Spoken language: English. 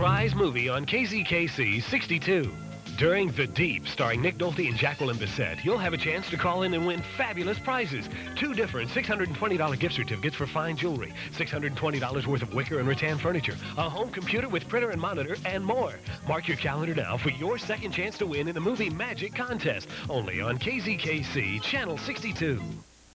prize movie on KZKC 62. During The Deep, starring Nick Nolte and Jacqueline Bisset, you'll have a chance to call in and win fabulous prizes. 2 different $620 gift certificates for fine jewelry, $620 worth of wicker and rattan furniture, a home computer with printer and monitor, and more. Mark your calendar now for your second chance to win in the Movie Magic Contest, only on KZKC Channel 62.